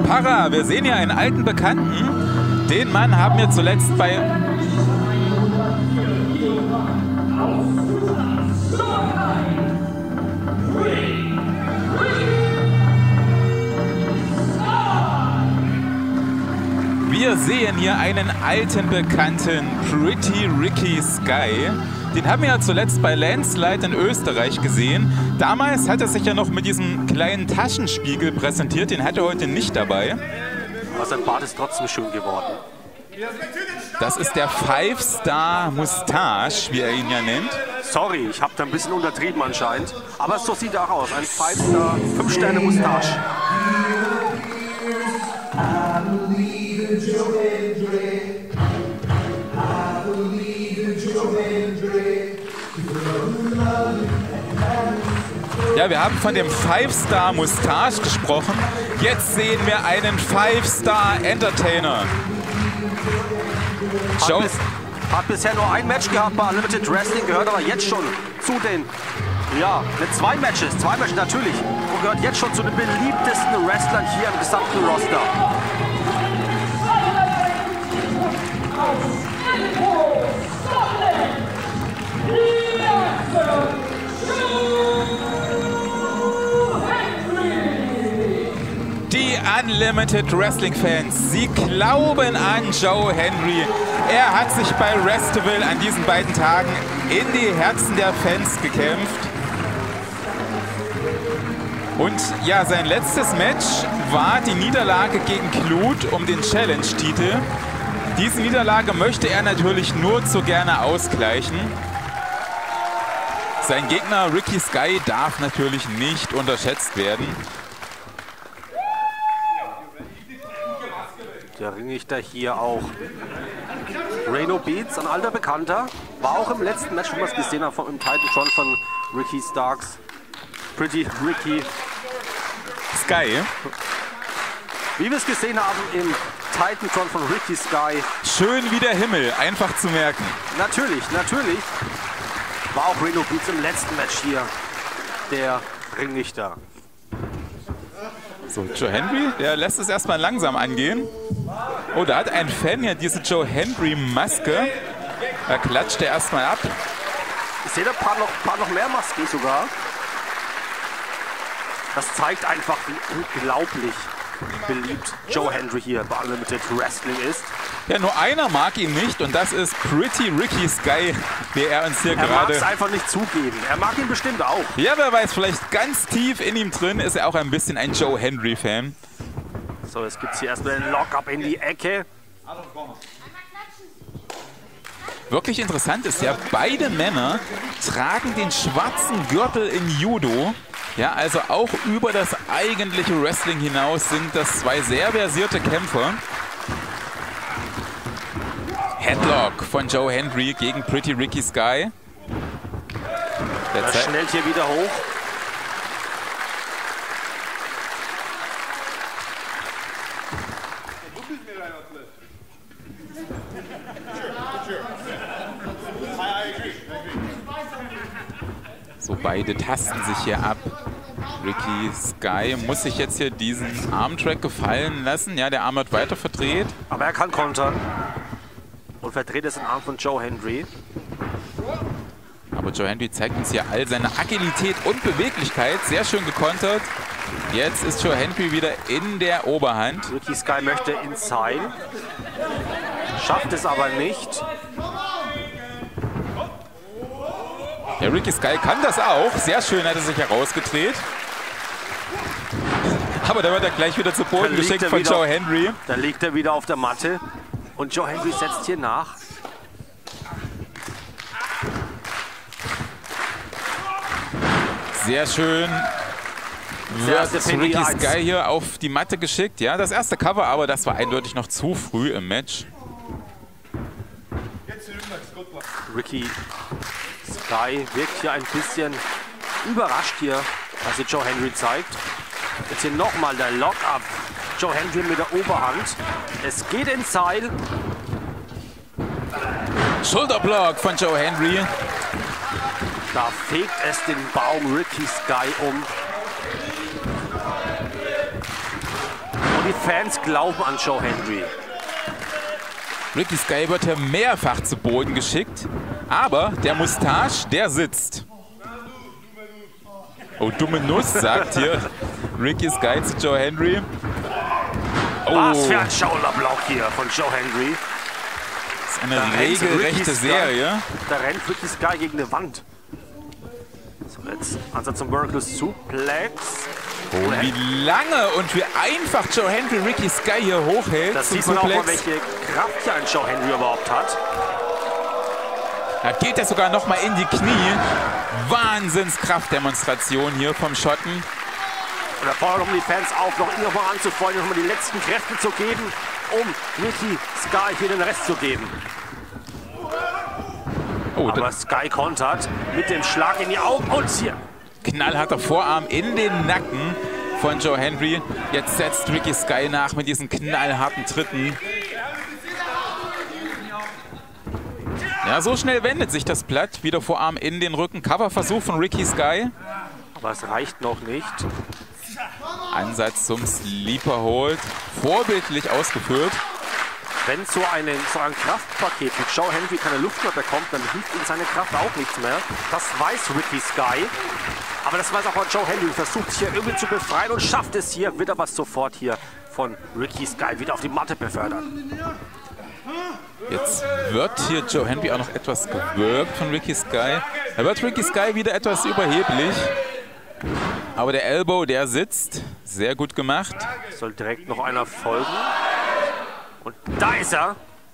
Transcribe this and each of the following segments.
Parra, wir sehen hier einen alten Bekannten. Den Mann haben wir zuletzt bei... Wir sehen hier einen alten Bekannten, Pretty Ricky Sky. Den haben wir ja zuletzt bei Landslide in Österreich gesehen. Damals hat er sich ja noch mit diesem kleinen Taschenspiegel präsentiert. Den hat er heute nicht dabei. Aber sein Bart ist trotzdem schön geworden. Das ist der Five-Star Mustache, wie er ihn ja nennt. Sorry, ich habe da ein bisschen untertrieben anscheinend. Aber so sieht er auch aus. Ein Five-Star, 5-Sterne Mustache. Ja, wir haben von dem Five-Star Mustache gesprochen. Jetzt sehen wir einen Five-Star Entertainer. Hat bisher nur ein Match gehabt bei Unlimited Wrestling, gehört aber jetzt schon zu den, ja, zwei Matches natürlich. Und gehört jetzt schon zu den beliebtesten Wrestlern hier im gesamten Roster. Die Unlimited Wrestling Fans, sie glauben an Joe Hendry. Er hat sich bei Wrestival an diesen beiden Tagen in die Herzen der Fans gekämpft. Und ja, sein letztes Match war die Niederlage gegen Clute um den Challenge-Titel. Diese Niederlage möchte er natürlich nur zu gerne ausgleichen. Sein Gegner Ricky Sky darf natürlich nicht unterschätzt werden. Der Ringrichter hier auch. Reno Beats, ein alter Bekannter. War auch im letzten Match, wo wir es gesehen haben, im Titantron von Ricky Starks. Pretty Ricky Sky. Wie wir es gesehen haben im Titantron von Ricky Sky. Schön wie der Himmel, einfach zu merken. Natürlich. War auch Reno Beats im letzten Match hier der Ringrichter. So, Joe Hendry, der lässt es erstmal langsam angehen. Oh, da hat ein Fan ja diese Joe Hendry-Maske. Da klatscht er erstmal ab. Ich sehe da ein paar noch mehr Masken sogar. Das zeigt einfach, wie unglaublich beliebt Joe Hendry hier bei Unlimited Wrestling ist. Ja, nur einer mag ihn nicht und das ist Pretty Ricky Sky, der er uns hier gerade... Er mag es einfach nicht zugeben. Er mag ihn bestimmt auch. Ja, wer weiß, vielleicht ganz tief in ihm drin ist er auch ein bisschen ein Joe Hendry-Fan. So, jetzt gibt es hier erstmal einen Lock-up in die Ecke. Wirklich interessant ist ja, beide Männer tragen den schwarzen Gürtel in Judo. Ja, also auch über das eigentliche Wrestling hinaus sind das zwei sehr versierte Kämpfer. Headlock von Joe Hendry gegen Pretty Ricky Sky. Er schnellt hier wieder hoch. So, beide tasten sich hier ab. Ricky Sky muss sich jetzt hier diesen Armtrack gefallen lassen. Ja, der Arm wird weiter verdreht. Aber er kann kontern. Und verdreht es den Arm von Joe Hendry. Aber Joe Hendry zeigt uns hier all seine Agilität und Beweglichkeit. Sehr schön gekontert. Jetzt ist Joe Hendry wieder in der Oberhand. Ricky Sky möchte ins Seil. Schafft es aber nicht. Ja, Ricky Sky kann das auch. Sehr schön hat er sich herausgedreht. Aber da wird er gleich wieder zu Boden geschickt von Joe Hendry. Da liegt er wieder auf der Matte. Und Joe Hendry setzt hier nach. Sehr schön. Wird Ricky Sky hier auf die Matte geschickt. Ja, das erste Cover, aber das war eindeutig noch zu früh im Match. Ricky Sky wirkt hier ein bisschen überrascht hier, was hier Joe Hendry zeigt. Jetzt hier nochmal der Lock-up. Joe Hendry mit der Oberhand. Es geht ins Seil. Schulterblock von Joe Hendry. Da fegt es den Baum Ricky Sky um. Und die Fans glauben an Joe Hendry. Ricky Sky wird hier mehrfach zu Boden geschickt, aber der Mustache, der sitzt. Oh, dumme Nuss, sagt hier Ricky Sky zu Joe Hendry. Oh. Was für ein Schaulerblock hier von Joe Hendry. Das ist eine regelrechte Serie. Da rennt Ricky Sky gegen eine Wand. So, jetzt Ansatz zum Miraculous Suplex. Oh, wie lange und wie einfach Joe Hendry Ricky Sky hier hochhält. Das sieht man auch mal, welche Kraft hier ein Joe Hendry überhaupt hat. Da geht er sogar noch mal in die Knie. Wahnsinnskraftdemonstration hier vom Schotten. Und da fordern die Fans auf, noch mal anzufeuern, noch mal die letzten Kräfte zu geben, um Ricky Sky hier den Rest zu geben. Oh, aber Sky kontert mit dem Schlag in die Augen und hier. Knallharter Vorarm in den Nacken von Joe Hendry. Jetzt setzt Ricky Sky nach mit diesen knallharten Tritten. Ja, so schnell wendet sich das Blatt. Wieder Vorarm in den Rücken. Coverversuch von Ricky Sky. Aber es reicht noch nicht. Ansatz zum Sleeper Hold. Vorbildlich ausgeführt. Wenn so ein Kraftpaket mit Joe Hendry keine Luft mehr bekommt, dann hilft ihm seine Kraft auch nichts mehr. Das weiß Ricky Sky. Aber das weiß auch Joe Hendry. Versucht sich hier irgendwie zu befreien und schafft es hier. Wird aber sofort hier von Ricky Sky wieder auf die Matte befördert. Jetzt wird hier Joe Hendry auch noch etwas gewürgt von Ricky Sky. Da wird Ricky Sky wieder etwas überheblich. Aber der Elbow, der sitzt. Sehr gut gemacht. Soll direkt noch einer folgen. Und da ist er.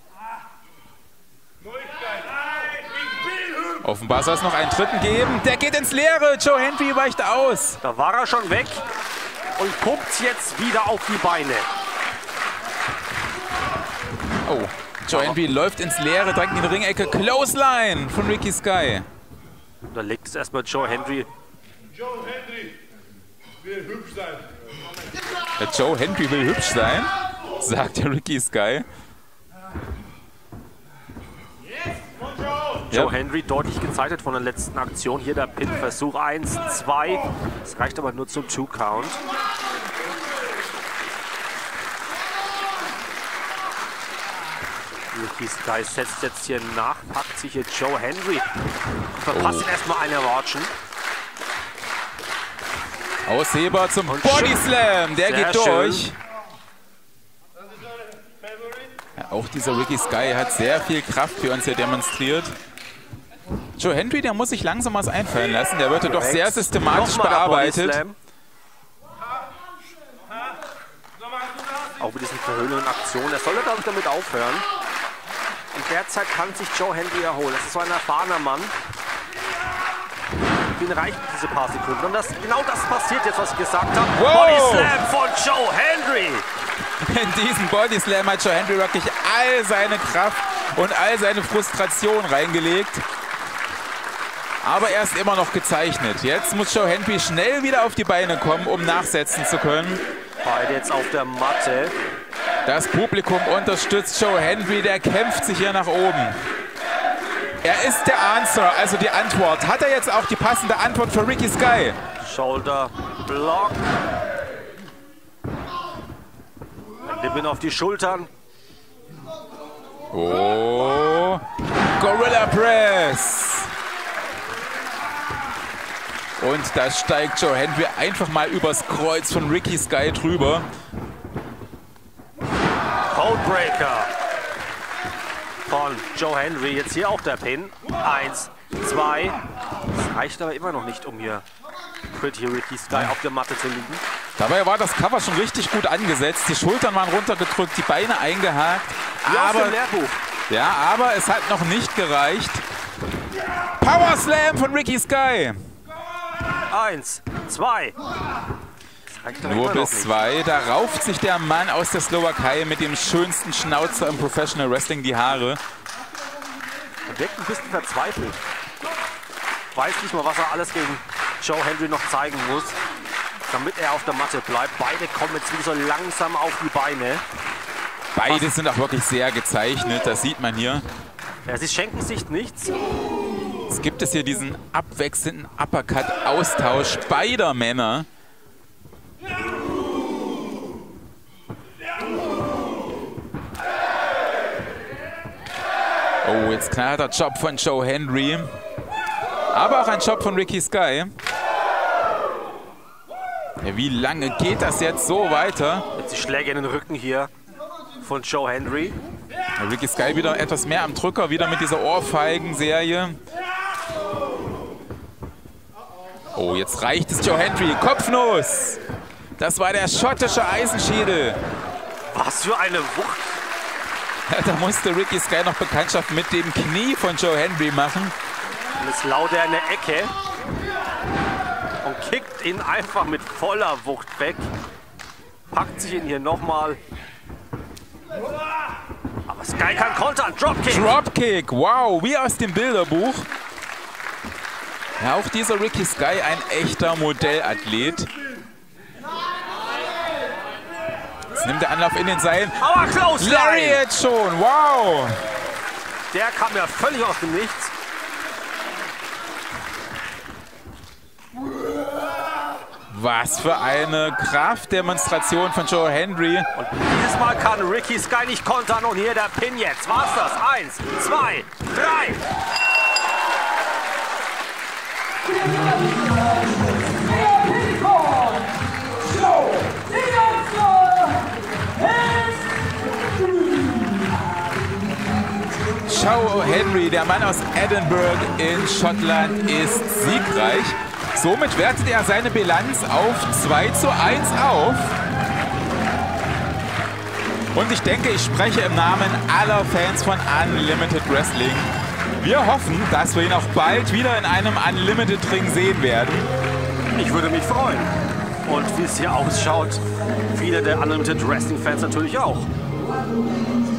Offenbar soll es noch einen dritten geben. Der geht ins Leere. Joe Hendry weicht aus. Da war er schon weg und pumpt jetzt wieder auf die Beine. Oh, Joe Hendry läuft ins Leere, direkt in die Ringecke. Clothesline von Ricky Sky. Da legt es erstmal Joe Hendry. Joe Hendry will hübsch sein. Der Joe Hendry will hübsch sein, sagt der Ricky Sky. Joe Hendry deutlich gezeichnet von der letzten Aktion. Hier der Pin-Versuch 1, 2. Das reicht aber nur zum 2-Count. Ricky Sky setzt jetzt hier nach, packt sich hier Joe Hendry. Verpasst ihn erstmal eine Watschen. Ausheber zum Bodyslam, der geht durch. Ja, auch dieser Ricky Sky hat sehr viel Kraft für uns hier demonstriert. Joe Hendry, der muss sich langsam was einfallen lassen. Der wird ja doch sehr systematisch bearbeitet. Auch mit diesen verhöhnenden Aktionen. Er sollte, glaube ich, damit aufhören. In der Zeit kann sich Joe Hendry erholen. Das ist so ein erfahrener Mann. Ihn reichen diese paar Sekunden. Und genau das passiert jetzt, was ich gesagt habe. Wow. Bodyslam von Joe Hendry. In diesen Bodyslam hat Joe Hendry wirklich all seine Kraft und all seine Frustration reingelegt. Aber er ist immer noch gezeichnet. Jetzt muss Joe Hendry schnell wieder auf die Beine kommen, um nachsetzen zu können. Beide jetzt auf der Matte. Das Publikum unterstützt Joe Hendry, der kämpft sich hier nach oben. Er ist der Answer, also die Antwort. Hat er jetzt auch die passende Antwort für Ricky Sky? Shoulder Block. Nimm ihn auf die Schultern. Oh, Gorilla Press. Und da steigt Joe Hendry einfach mal übers Kreuz von Ricky Sky drüber. Codebreaker von Joe Hendry. Jetzt hier auch der Pin. 1, 2. Das reicht aber immer noch nicht, um hier Pretty Ricky Sky auf der Matte zu liegen. Dabei war das Cover schon richtig gut angesetzt. Die Schultern waren runtergedrückt, die Beine eingehakt. Wie aus dem Lehrbuch. Ja, aber es hat noch nicht gereicht. Power Slam von Ricky Sky. 1, 2. Nur bis 2. Da rauft sich der Mann aus der Slowakei mit dem schönsten Schnauzer im Professional Wrestling die Haare. Er wirkt ein bisschen verzweifelt. Weiß nicht mal, was er alles gegen Joe Hendry noch zeigen muss, damit er auf der Matte bleibt. Beide kommen jetzt wieder so langsam auf die Beine. Beide sind auch wirklich sehr gezeichnet, das sieht man hier. Ja, sie schenken sich nichts. Es gibt es hier diesen abwechselnden Uppercut-Austausch beider Männer. Oh, jetzt knallharter Job von Joe Hendry. Aber auch ein Job von Ricky Sky. Ja, wie lange geht das jetzt so weiter? Jetzt die Schläge in den Rücken hier von Joe Hendry. Ja, Ricky Sky wieder etwas mehr am Drücker, wieder mit dieser Ohrfeigen-Serie. Oh, jetzt reicht es Joe Hendry. Kopfnuss! Das war der schottische Eisenschädel. Was für eine Wucht. Ja, da musste Ricky Sky noch Bekanntschaft mit dem Knie von Joe Hendry machen. Und jetzt laut er in der Ecke und kickt ihn einfach mit voller Wucht weg. Packt sich ihn hier nochmal. Aber Sky kann kontern. Dropkick. Dropkick, wow, wie aus dem Bilderbuch. Ja, auch dieser Ricky Sky, ein echter Modellathlet. Jetzt nimmt der Anlauf in den Seilen. Aber close Larry jetzt schon, wow. Der kam ja völlig aus dem Nichts. Was für eine Kraftdemonstration von Joe Hendry. Und dieses Mal kann Ricky Sky nicht kontern. Und hier der Pin jetzt. War's das? 1, 2, 3. Joe Hendry, der Mann aus Edinburgh in Schottland, ist siegreich. Somit wertet er seine Bilanz auf 2:1 auf. Und ich denke, ich spreche im Namen aller Fans von Unlimited Wrestling. Wir hoffen, dass wir ihn auch bald wieder in einem Unlimited Ring sehen werden. Ich würde mich freuen. Und wie es hier ausschaut, viele der Unlimited Wrestling Fans natürlich auch.